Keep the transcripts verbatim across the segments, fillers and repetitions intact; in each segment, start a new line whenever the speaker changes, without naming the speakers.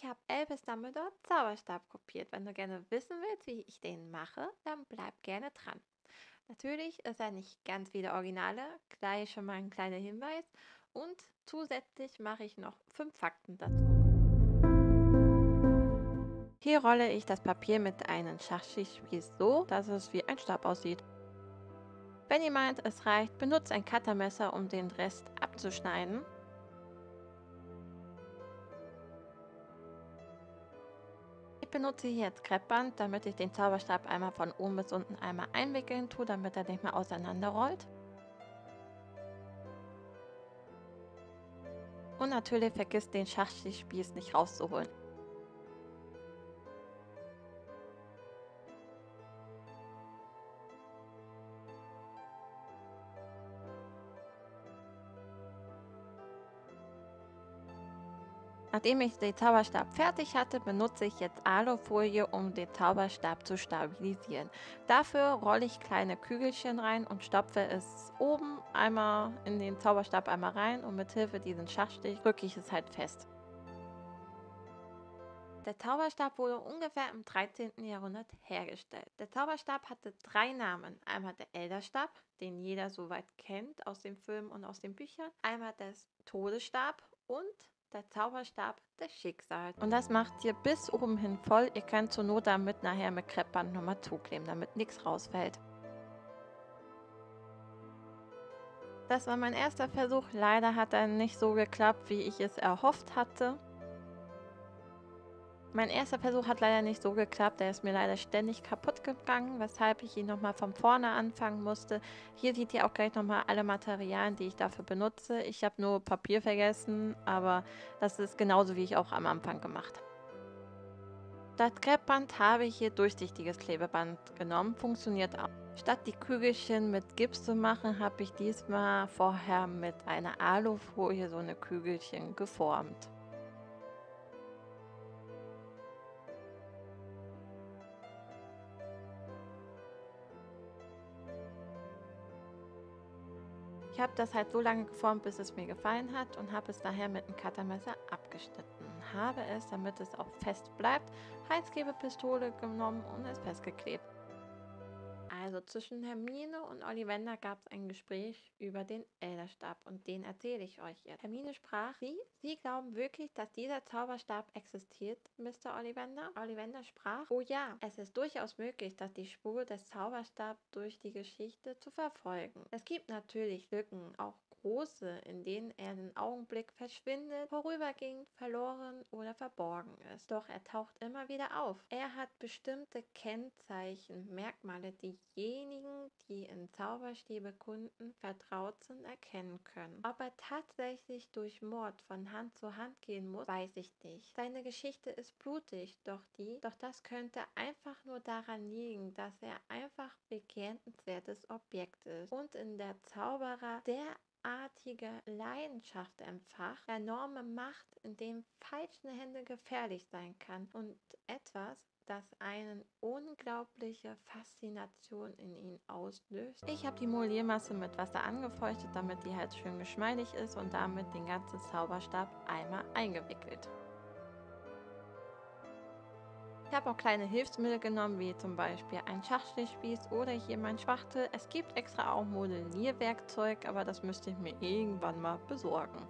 Ich habe Elvis Dumbledore Zauberstab kopiert. Wenn du gerne wissen willst, wie ich den mache, dann bleib gerne dran. Natürlich ist er nicht ganz wie der Originale, gleich schon mal ein kleiner Hinweis. Und zusätzlich mache ich noch fünf Fakten dazu. Hier rolle ich das Papier mit einem Schachspieß so, dass es wie ein Stab aussieht. Wenn ihr meint, es reicht, benutzt ein Cuttermesser, um den Rest abzuschneiden. Ich benutze hier jetzt Kreppband, damit ich den Zauberstab einmal von oben bis unten einmal einwickeln tue, damit er nicht mehr auseinanderrollt. Und natürlich vergisst den Schachspieß nicht rauszuholen. Nachdem ich den Zauberstab fertig hatte, benutze ich jetzt Alufolie, um den Zauberstab zu stabilisieren. Dafür rolle ich kleine Kügelchen rein und stopfe es oben einmal in den Zauberstab einmal rein und mit Hilfe diesen Schachstich drücke ich es halt fest. Der Zauberstab wurde ungefähr im dreizehnten Jahrhundert hergestellt. Der Zauberstab hatte drei Namen. Einmal der Elderstab, den jeder soweit kennt aus den Filmen und aus den Büchern. Einmal der Todesstab und der Zauberstab des Schicksals. Und das macht ihr bis oben hin voll. Ihr könnt zur Not damit nachher mit Kreppband nochmal zukleben, damit nichts rausfällt. Das war mein erster Versuch. Leider hat er nicht so geklappt, wie ich es erhofft hatte. Mein erster Versuch hat leider nicht so geklappt, der ist mir leider ständig kaputt gegangen, weshalb ich ihn nochmal von vorne anfangen musste. Hier seht ihr auch gleich nochmal alle Materialien, die ich dafür benutze. Ich habe nur Papier vergessen, aber das ist genauso, wie ich auch am Anfang gemacht habe. Statt Kreppband habe ich hier durchsichtiges Klebeband genommen, funktioniert auch. Statt die Kügelchen mit Gips zu machen, habe ich diesmal vorher mit einer Alufolie so eine Kügelchen geformt. Ich habe das halt so lange geformt, bis es mir gefallen hat und habe es daher mit einem Cuttermesser abgeschnitten. Habe es, damit es auch fest bleibt, Heißklebepistole genommen und es festgeklebt. Also zwischen Hermine und Ollivander gab es ein Gespräch über den Elderstab und den erzähle ich euch jetzt. Hermine sprach, Sie, Sie glauben wirklich, dass dieser Zauberstab existiert, Mister Ollivander? Ollivander sprach, oh ja, es ist durchaus möglich, dass die Spur des Zauberstabs durch die Geschichte zu verfolgen. Es gibt natürlich Lücken, auch große, in denen er den Augenblick verschwindet, vorübergehend verloren oder verborgen ist. Doch er taucht immer wieder auf. Er hat bestimmte Kennzeichen, Merkmale, die diejenigen, die in Zauberstäbe kunden, vertraut sind, erkennen können. Ob er tatsächlich durch Mord von Hand zu Hand gehen muss, weiß ich nicht. Seine Geschichte ist blutig, doch die, doch das könnte einfach nur daran liegen, dass er einfach begehrenswertes Objekt ist und in der Zauberer derartige Leidenschaft entfacht, enorme Macht, in dem falsche Hände gefährlich sein kann und etwas, das eine unglaubliche Faszination in ihn auslöst. Ich habe die Moliermasse mit Wasser angefeuchtet, damit die halt schön geschmeidig ist und damit den ganzen Zauberstab einmal eingewickelt. Ich habe auch kleine Hilfsmittel genommen, wie zum Beispiel ein Schachtelspieß oder hier mein Spachtel. Es gibt extra auch Modellierwerkzeug, aber das müsste ich mir irgendwann mal besorgen.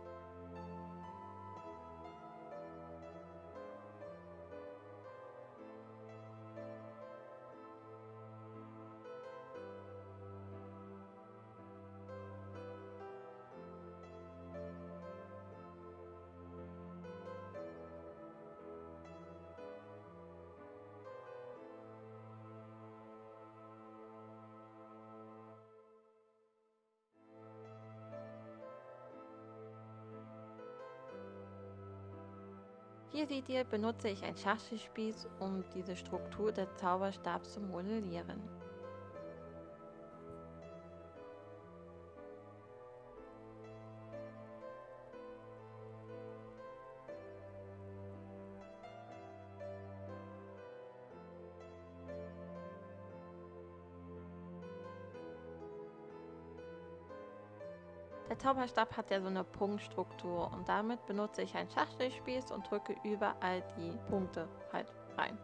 Hier seht ihr, benutze ich einen Schachtelspieß, um diese Struktur des Zauberstabs zu modellieren. Der Zauberstab hat ja so eine Punktstruktur und damit benutze ich einen Schachtelspieß und drücke überall die Punkte halt rein.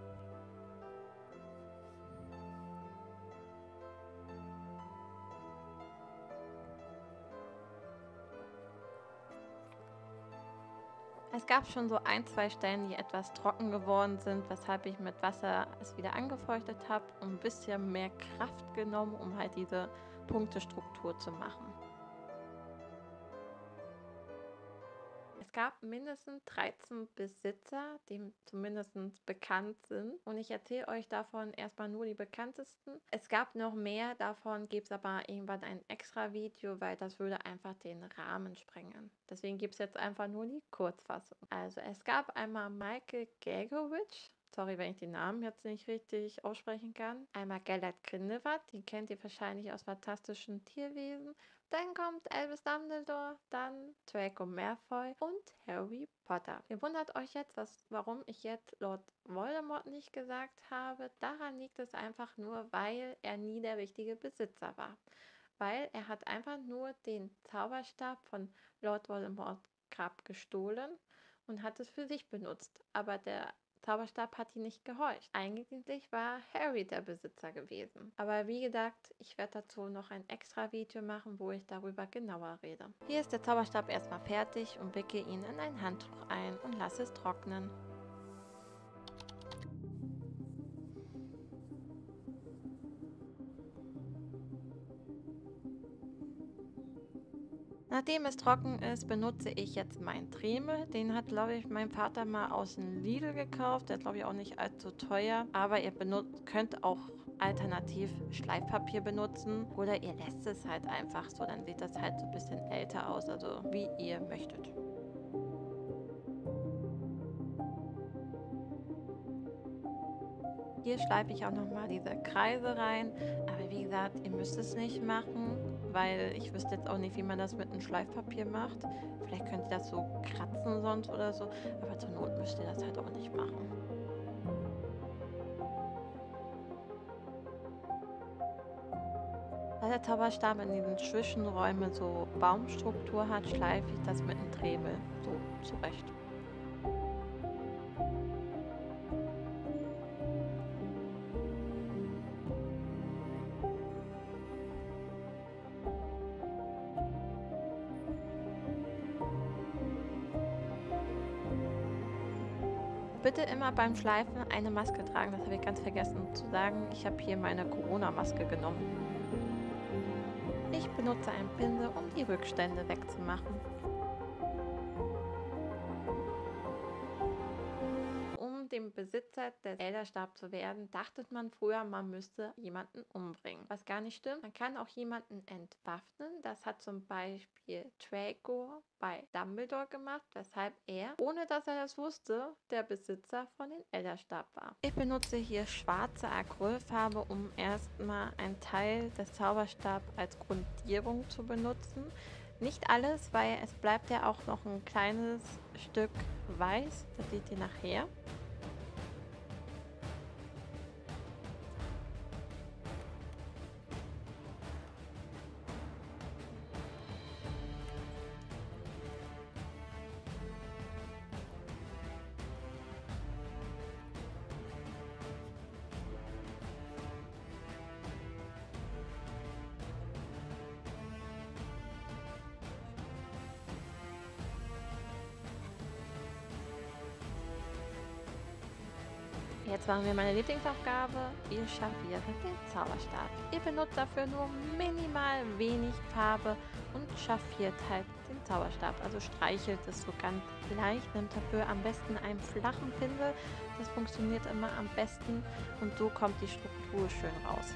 Es gab schon so ein, zwei Stellen, die etwas trocken geworden sind, weshalb ich mit Wasser es wieder angefeuchtet habe und ein bisschen mehr Kraft genommen, um halt diese Punktestruktur zu machen. Es gab mindestens dreizehn Besitzer, die zumindest bekannt sind. Und ich erzähle euch davon erstmal nur die bekanntesten. Es gab noch mehr, davon gibt es aber irgendwann ein extra Video, weil das würde einfach den Rahmen sprengen. Deswegen gibt es jetzt einfach nur die Kurzfassung. Also es gab einmal Michael Gagowitsch. Sorry, wenn ich den Namen jetzt nicht richtig aussprechen kann. Einmal Gellert Grindelwald, die kennt ihr wahrscheinlich aus Fantastischen Tierwesen. Dann kommt Albus Dumbledore, dann Draco Malfoy und Harry Potter. Ihr wundert euch jetzt, was, warum ich jetzt Lord Voldemort nicht gesagt habe. Daran liegt es einfach nur, weil er nie der richtige Besitzer war. Weil er hat einfach nur den Zauberstab von Lord Voldemort Grab gestohlen und hat es für sich benutzt. Aber der Zauberstab hat ihn nicht gehorcht. Eigentlich war Harry der Besitzer gewesen. Aber wie gesagt, ich werde dazu noch ein extra Video machen, wo ich darüber genauer rede. Hier ist der Zauberstab erstmal fertig und wicke ihn in ein Handtuch ein und lasse es trocknen. Nachdem es trocken ist, benutze ich jetzt meinen Dremel. Den hat, glaube ich, mein Vater mal aus dem Lidl gekauft. Der ist, glaube ich, auch nicht allzu teuer. Aber ihr benutzt, könnt auch alternativ Schleifpapier benutzen. Oder ihr lässt es halt einfach so. Dann sieht das halt so ein bisschen älter aus. Also wie ihr möchtet. Hier schleife ich auch nochmal diese Kreise rein. Aber wie gesagt, ihr müsst es nicht machen, weil ich wüsste jetzt auch nicht, wie man das mit einem Schleifpapier macht. Vielleicht könnt ihr das so kratzen sonst oder so. Aber zur Not müsst ihr das halt auch nicht machen. Da der Zauberstab in diesen Zwischenräumen so Baumstruktur hat, schleife ich das mit einem Dremel so zurecht. Bitte immer beim Schleifen eine Maske tragen, das habe ich ganz vergessen zu sagen. Ich habe hier meine Corona-Maske genommen. Ich benutze einen Pinsel, um die Rückstände wegzumachen. Um dem Besitzer des Elderstabs zu werden, dachte man früher, man müsste jemanden umbringen. Was gar nicht stimmt, man kann auch jemanden entwaffnen. Das hat zum Beispiel Draco bei Dumbledore gemacht, weshalb er, ohne dass er das wusste, der Besitzer von dem Elderstab war. Ich benutze hier schwarze Acrylfarbe, um erstmal einen Teil des Zauberstabs als Grundierung zu benutzen. Nicht alles, weil es bleibt ja auch noch ein kleines Stück weiß, das seht ihr nachher. Jetzt machen wir meine Lieblingsaufgabe. Ihr scharfiert den Zauberstab. Ihr benutzt dafür nur minimal wenig Farbe und scharfiert halt den Zauberstab. Also streichelt es so ganz leicht. Nimmt dafür am besten einen flachen Pinsel. Das funktioniert immer am besten und so kommt die Struktur schön raus.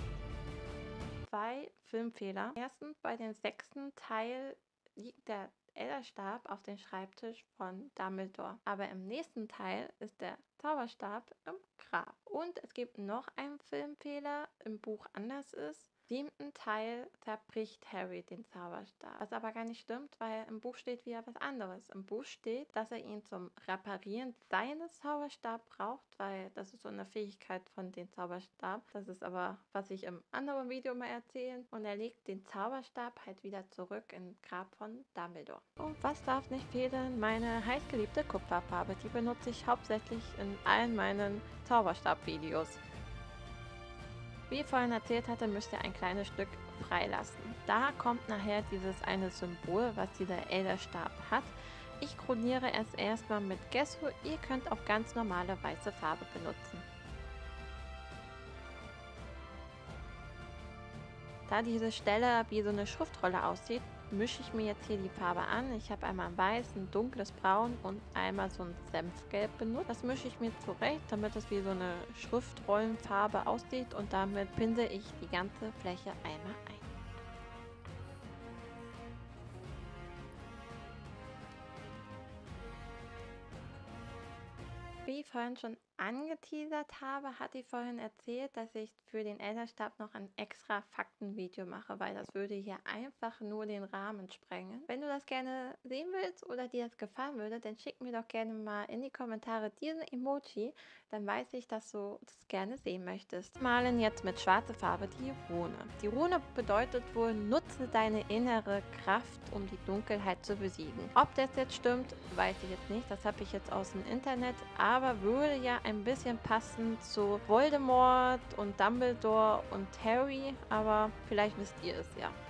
Zwei Filmfehler. Erstens, bei dem sechsten Teil liegt der Elderstab auf den Schreibtisch von Dumbledore. Aber im nächsten Teil ist der Zauberstab im Grab. Und es gibt noch einen Filmfehler, im Buch anders ist. Im siebten Teil zerbricht Harry den Zauberstab. Was aber gar nicht stimmt, weil im Buch steht wieder was anderes. Im Buch steht, dass er ihn zum Reparieren seines Zauberstabs braucht, weil das ist so eine Fähigkeit von dem Zauberstab. Das ist aber, was ich im anderen Video mal erzählen. Und er legt den Zauberstab halt wieder zurück in Grab von Dumbledore. Und was darf nicht fehlen? Meine heißgeliebte Kupferfarbe. Die benutze ich hauptsächlich in allen meinen Zauberstab-Videos. Wie ich vorhin erzählt hatte, müsst ihr ein kleines Stück freilassen. Da kommt nachher dieses eine Symbol, was dieser Elderstab hat. Ich kroniere es erstmal mit Gesso. Ihr könnt auch ganz normale weiße Farbe benutzen. Da diese Stelle wie so eine Schriftrolle aussieht, mische ich mir jetzt hier die Farbe an. Ich habe einmal weiß, ein dunkles Braun und einmal so ein Senfgelb benutzt. Das mische ich mir zurecht, damit es wie so eine Schriftrollenfarbe aussieht und damit pinsel ich die ganze Fläche einmal ein. Wie ich vorhin schon angeteasert habe, hatte ich vorhin erzählt, dass ich für den Elderstab noch ein extra Faktenvideo mache, weil das würde hier einfach nur den Rahmen sprengen. Wenn du das gerne sehen willst oder dir das gefallen würde, dann schick mir doch gerne mal in die Kommentare diesen Emoji, dann weiß ich, dass du das gerne sehen möchtest. Wir malen jetzt mit schwarzer Farbe die Rune. Die Rune bedeutet wohl, nutze deine innere Kraft, um die Dunkelheit zu besiegen. Ob das jetzt stimmt, weiß ich jetzt nicht, das habe ich jetzt aus dem Internet, aber würde ja ein bisschen passen zu Voldemort und Dumbledore und Harry, aber vielleicht wisst ihr es ja.